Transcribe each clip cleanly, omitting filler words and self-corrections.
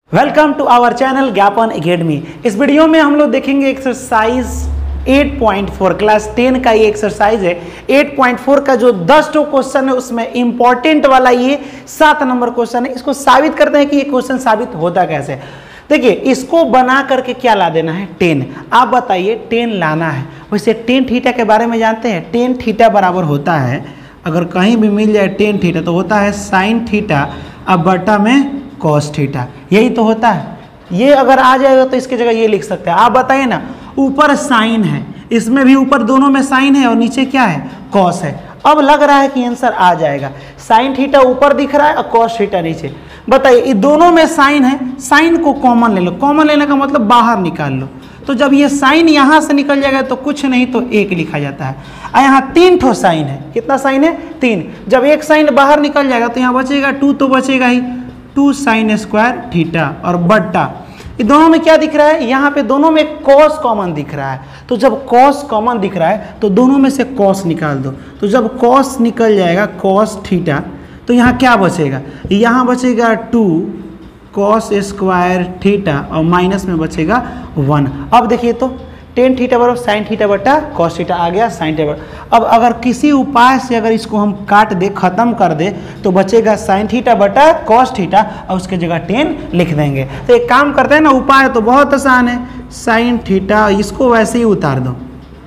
Welcome to our channel Gyapan academy. इस वीडियो में हम लोग देखेंगे एक्सरसाइज 8.4 क्लास 10 का ये एक्सरसाइज है। 8.4 का जो 10 क्वेश्चन है उसमें इंपॉर्टेंट वाला ये 7 नंबर क्वेश्चन है। इसको साबित करते हैं कि ये क्वेश्चन साबित होता कैसे। देखिए, इसको बना करके क्या ला देना है 10। आप बताइए 10 लाना है। वैसे tan थीटा के बारे में जानते हैं। tan थीटा बराबर होता है, अगर कहीं भी मिल जाए tan थीटा तो होता है sin थीटा अब बटा में cos थीटा, यही तो होता है। ये अगर आ जाएगा तो इसकी जगह ये लिख सकते हैं। आप बताइए ना, ऊपर साइन है, इसमें भी ऊपर दोनों में साइन है और नीचे क्या है cos है। अब लग रहा है कि आंसर आ जाएगा। sin थीटा ऊपर दिख रहा है और cos थीटा नीचे। बताइए, ये दोनों में साइन है, साइन को कॉमन ले लो। कॉमन लेने का मतलब बाहर निकाल लो। तो जब ये साइन यहाँ से निकल जाएगा तो कुछ नहीं तो 1 लिखा जाता है। और यहाँ 3 ठो साइन है। कितना साइन है? 3। जब एक साइन बाहर निकल जाएगा तो यहाँ बचेगा 2, तो बचेगा ही 2 sin स्क्वायर थीटा और बट्टा। ये दोनों में क्या दिख रहा है? यहाँ पे दोनों में cos कॉमन दिख रहा है। तो जब cos कॉमन दिख रहा है तो दोनों में से cos निकाल दो। तो जब cos निकल जाएगा cos थीटा तो यहाँ क्या बचेगा? यहाँ बचेगा 2 cos स्क्वायर थीटा और माइनस में बचेगा 1। अब देखिए तो tan थीटा बराबर sin थीटा बटा cos थीटा आ गया sin थीटा। अब अगर किसी उपाय से अगर इसको हम काट दे, खत्म कर दे, तो बचेगा sin थीटा बटा cos थीटा और उसके जगह tan लिख देंगे। तो एक काम करते हैं ना, उपाय तो बहुत आसान है। sin थीटा इसको वैसे ही उतार दो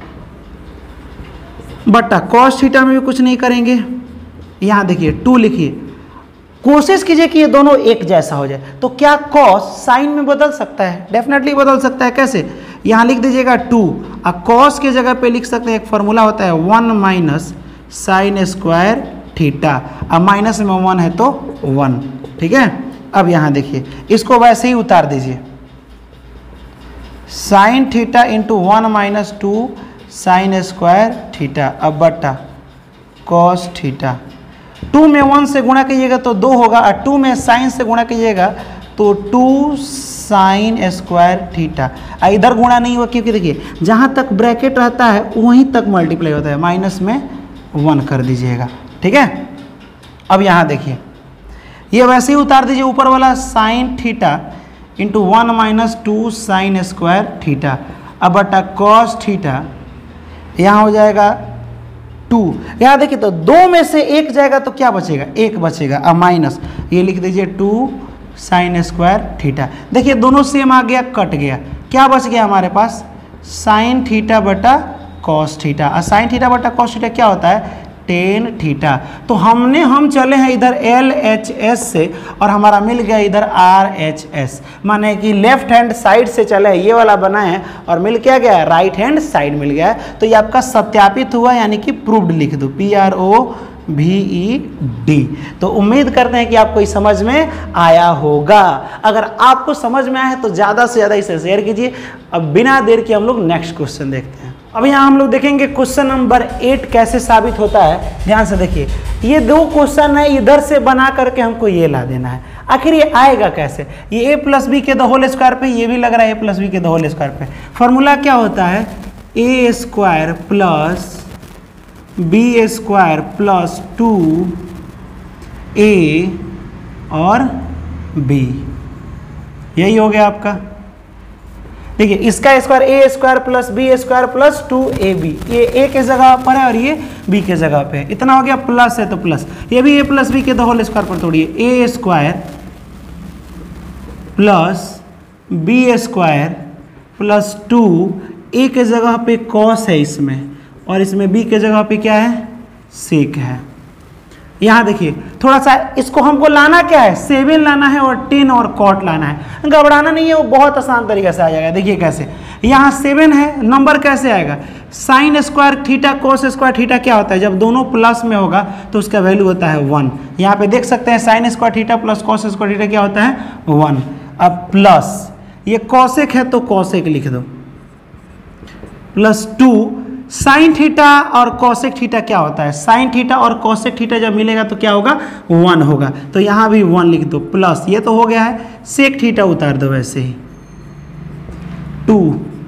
बटा cos थीटा में भी कुछ नहीं करेंगे। यहाँ देखिए 2 लिखिए, कोशिश कीजिए कि ये दोनों एक जैसा हो जाए। तो क्या cos साइन में बदल सकता है? डेफिनेटली बदल सकता है। कैसे? यहाँ लिख दीजिएगा 2 और cos के जगह पे लिख सकते हैं, एक फॉर्मूला होता है 1 माइनस साइन स्क्वायर थीटा। अब माइनस में 1 है तो 1। ठीक है। अब यहाँ देखिए, इसको वैसे ही उतार दीजिए। Sine theta into 1 minus 2 sine square theta अब बट्टा cos थीटा। 2 में 1 से गुणा कीजिएगा तो 2 होगा और 2 में साइन से गुणा कीजिएगा तो 2 साइन स्क्वायर थीटा। इधर गुणा नहीं हुआ क्योंकि देखिए जहाँ तक ब्रैकेट रहता है वहीं तक मल्टीप्लाई होता है। माइनस में 1 कर दीजिएगा। ठीक है। अब यहाँ देखिए, ये वैसे ही उतार दीजिए ऊपर वाला sine theta into 1 minus 2 sine square theta अब बटा cos थीटा। यहाँ हो जाएगा 2। यहाँ देखिए तो 2 में से 1 जाएगा तो क्या बचेगा? 1 बचेगा। अब माइनस ये लिख दीजिए 2 साइन स्क्वायर थीटा। देखिए दोनों सेम आ गया, कट गया। क्या बच गया हमारे पास? साइन थीटा बटा cos थीटा। और साइन थीटा बटा cos थीटा क्या होता है? tan theta. तो हम चले हैं इधर LHS से और हमारा मिल गया इधर RHS, माने कि लेफ्ट हैंड साइड से चले, ये वाला बना है और मिल क्या गया? राइट हैंड साइड मिल गया है। तो ये आपका सत्यापित हुआ, यानी कि प्रूव्ड लिख दो, PROVED। तो उम्मीद करते हैं कि आपको इस समझ में आया होगा। अगर आपको समझ में आया है तो ज़्यादा से ज़्यादा इसे शेयर कीजिए। अब बिना देर के हम लोग नेक्स्ट क्वेश्चन देखते हैं। अब यहाँ हम लोग देखेंगे क्वेश्चन नंबर 8 कैसे साबित होता है। ध्यान से देखिए, ये 2 क्वेश्चन है, इधर से बना करके हमको ये ला देना है। आखिर ये आएगा कैसे? ये a प्लस बी के द होल स्क्वायर पे, ये भी लग रहा है a प्लस बी के द होल स्क्वायर पे। फॉर्मूला क्या होता है? a square plus B square plus 2a और b, यही हो गया आपका। देखिए, इसका square a square plus B square plus 2ab, ये a के जगह पर है और ये b के जगह पे है। इतना हो गया, प्लस है तो प्लस, ये भी a प्लस बी के द होल स्क्वायर पर तोड़िए। a square plus B square plus 2a के जगह पे cos है इसमें, और इसमें b के जगह पे क्या है? sec है। यहाँ देखिए थोड़ा सा इसको हमको लाना क्या है? 7 लाना है और 10 और cot लाना है। घबराना नहीं है, वो बहुत आसान तरीके से आ जाएगा। देखिए कैसे, यहाँ 7 है, नंबर कैसे आएगा? Sine square theta cos square theta क्या होता है? जब दोनों प्लस में होगा तो उसका वैल्यू होता है 1। यहाँ पे देख सकते हैं sine square theta plus cos square theta क्या होता है? 1। अब प्लस ये cosec है तो cosec लिख दो, प्लस 2 साइन थीटा और cosec थीटा क्या होता है? साइन थीटा और cosec थीटा जब मिलेगा तो क्या होगा? 1 होगा। तो यहाँ भी 1 लिख दो, प्लस ये तो हो गया है, sec थीटा उतार दो वैसे ही 2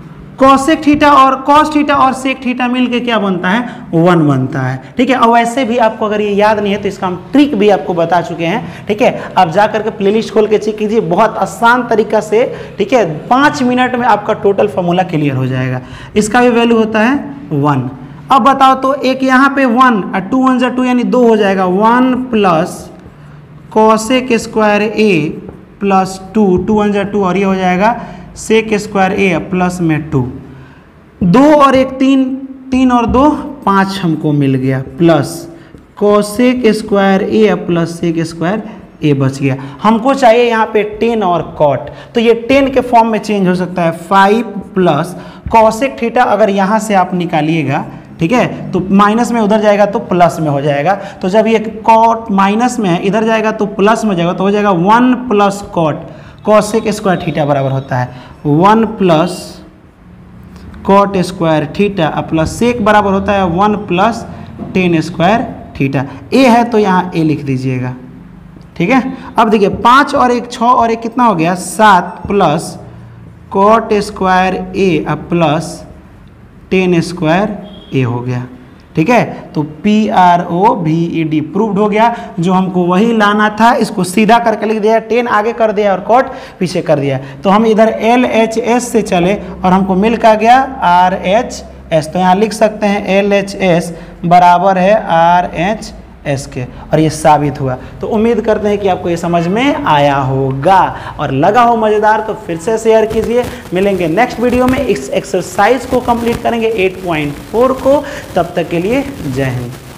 कॉसेक थीटा और कॉस थीटा और सेक थीटा मिलके क्या बनता है, 1 बनता है। ठीक है, और वैसे भी आपको अगर ये याद नहीं है तो इसका हम ट्रिक भी आपको बता चुके हैं। ठीक है, आप जा करके प्लेलिस्ट खोल के चेक कीजिए, बहुत आसान तरीका से। ठीक है, 5 मिनट में आपका टोटल फॉर्मूला क्लियर हो जाएगा। इसका भी वैल्यू होता है 1। अब बताओ तो एक यहाँ पे 1 और 2 1 2 यानी 2 हो जाएगा, 1 plus cosec square A plus 2, 2 1 2 और ये हो जाएगा सेक स्क्वायर ए प्लस में 2, 2 और 1 3, 3 और 2 5 हमको मिल गया, plus cosec square A plus sec square A बच गया। हमको चाहिए यहाँ पे 10 और कॉट, तो ये 10 के फॉर्म में चेंज हो सकता है। 5 प्लस कॉसेक थीटा अगर यहाँ से आप निकालिएगा, ठीक है, तो माइनस में उधर जाएगा तो प्लस में हो जाएगा। तो जब ये कॉट माइनस में है इधर जाएगा तो प्लस में हो जाएगा, तो हो जाएगा 1 plus cot cosec square theta बराबर होता है 1 plus cot square theta plus sec बराबर होता है 1 प्लस 10 स्क्वायर थीटा। ए है तो यहाँ ए लिख दीजिएगा। ठीक है, अब देखिए 5 और 1 6 और 1 कितना हो गया, 7 plus cot square A plus 10 square A हो गया। ठीक है, तो PROVED प्रूव्ड हो गया। जो हमको वही लाना था, इसको सीधा करके लिख दिया, 10 आगे कर दिया और कॉट पीछे कर दिया। तो हम इधर LHS से चले और हमको मिल का गया RHS, तो यहाँ लिख सकते हैं LHS बराबर है RHS के, और ये साबित हुआ। तो उम्मीद करते हैं कि आपको ये समझ में आया होगा और लगा हो मज़ेदार, तो फिर से शेयर कीजिए। मिलेंगे नेक्स्ट वीडियो में, इस एक्सरसाइज को कंप्लीट करेंगे 8.4 को। तब तक के लिए जय हिंद।